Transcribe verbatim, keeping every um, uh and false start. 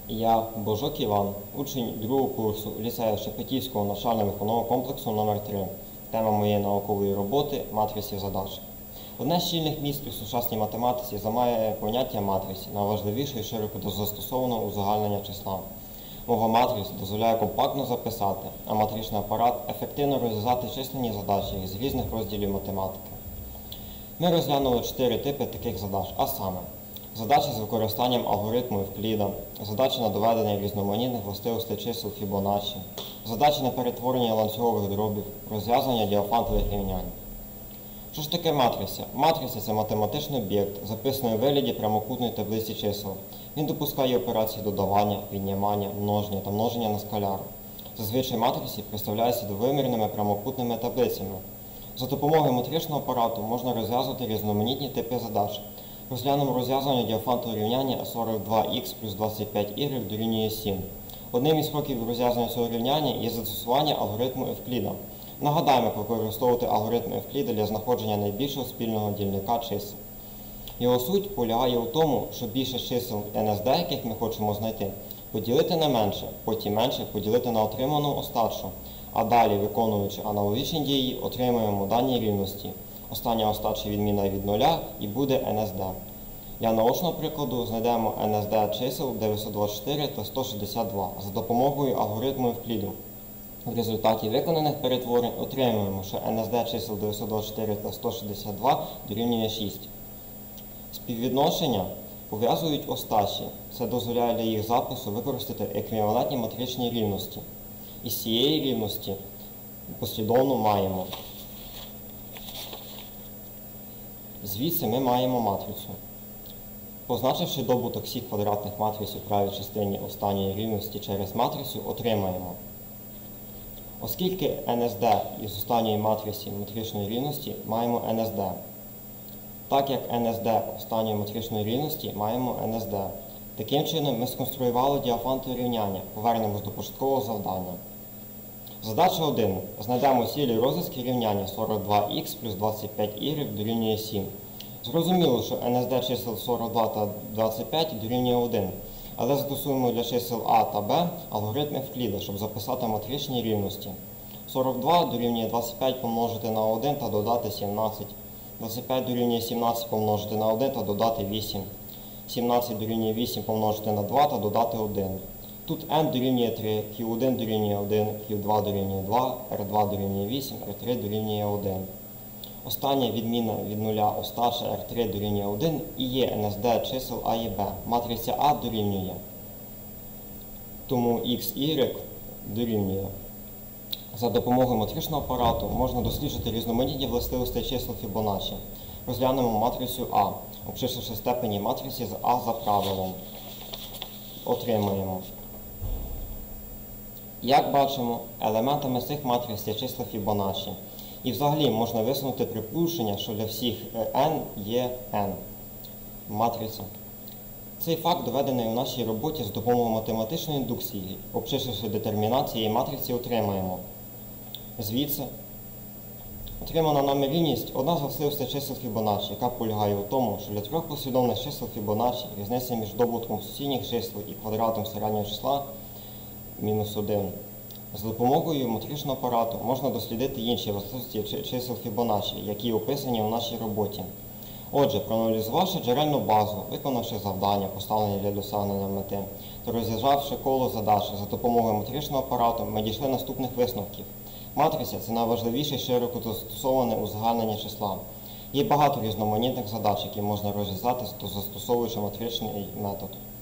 Я, Божок Іван, учень другого курсу ліцею Шепетівського навчально-виховного комплексу номер три. Тема моєї наукової роботи – матриці задач. Одне з щільних місць у сучасній математиці займає поняття матриці, найважливіше і широко застосоване узагальнення числа. Мова матриць дозволяє компактно записати, а матричний апарат – ефективно розв'язати численні задачі з різних розділів математики. Ми розглянули чотири типи таких задач, а саме задачі з використанням алгоритму Евкліда, задачі на доведення різноманітних властивостей чисел Фібоначчі, задачі на перетворення ланцюгових дробів, розв'язання діофантових рівнянь. Що ж таке матриця? Матриця – це математичний об'єкт, записаний у вигляді прямокутної таблиці чисел. Він допускає операції додавання, віднімання, множення та множення на скаляр. Зазвичай матриці представляються двовимірними прямокутними таблицями. За допомогою матричного апарату можна розв'язувати різноманітні типи задач. Розглянемо розв'язання діофантового рівняння сорок два х плюс двадцять п'ять y дорівнює сім. Одним із кроків розв'язання цього рівняння є застосування алгоритму Евкліда. Нагадаємо, як використовувати алгоритм Евкліда для знаходження найбільшого спільного дільника чисел. Його суть полягає у тому, що більше чисел ен ес де, яких ми хочемо знайти, поділити на менше, потім менше поділити на отриману остачу, а далі, виконуючи аналогічні дії, отримуємо дані рівності. Остання остача відмінна від нуля і буде ен ес де. Для наочного прикладу знайдемо ен ес де чисел дев'ятсот двадцять чотири та сто шістдесят два за допомогою алгоритму Евкліду. В результаті виконаних перетворень отримуємо, що ен ес де чисел дев'ятсот двадцять чотири та сто шістдесят два дорівнює шість. Співвідношення пов'язують остачі. Це дозволяє для їх запису використати еквівалентні матричні рівності. Із цієї рівності послідовно маємо. Звідси ми маємо матрицю. Позначивши добуток всіх квадратних матриць у правій частині останньої рівності через матрицю, отримаємо. Оскільки ен ес де із останньої матриці матричної рівності маємо ен ес де. Так як ен ес де останньої матричної рівності маємо ен ес де. Таким чином ми сконструювали діофантове рівняння. Повернемось до початкового завдання. Задача один. Знайдемо цілі розв'язки рівняння сорок два х плюс двадцять п'ять y дорівнює сім. Зрозуміло, що ен ес де чисел сорок два та двадцять п'ять дорівнює один. Але застосуємо для чисел а та б алгоритм Евкліда, щоб записати матричні рівності. сорок два дорівнює двадцять п'ять помножити на один та додати сімнадцять. двадцять п'ять дорівнює сімнадцять помножити на один та додати вісім. сімнадцять дорівнює вісім помножити на два та додати один. Тут n дорівнює три, к'ю один дорівнює один, к'ю два дорівнює два, ар два дорівнює вісім, ар три дорівнює один. Остання відмінна від нуля остача ар три дорівнює один і є ен ес де чисел а і б. Матриця А дорівнює. Тому х, y дорівнює. За допомогою матричного апарату можна досліджувати різноманітні властивості чисел Фібоначчі. Розглянемо матрицю А, обчисливши степені матриці з А за правилом. Отримаємо. Як бачимо, елементами цих матриць є числа Фібоначчі. І взагалі можна висунути припущення, що для всіх n є n. Матриця. Цей факт доведений у нашій роботі з допомогою математичної індукції. Обчисливши детермінант цієї матриці, отримаємо. Звідси отримана нами рівність одна з властивостей чисел Фібоначчі, яка полягає у тому, що для трьох послідовних чисел Фібоначчі різниця між добутком сусідніх чисел і квадратом середнього числа мінус один. За допомогою матричного апарату можна дослідити інші властивості чисел Фібоначчі, які описані у нашій роботі. Отже, проаналізувавши джерельну базу, виконавши завдання, поставлені для досягнення мети, та розв'язавши коло задач за допомогою матричного апарату, ми дійшли наступних висновків. Матриця – це найважливіше широко застосоване узагальнення числа. Є багато різноманітних задач, які можна розв'язати, застосовуючи матричний метод.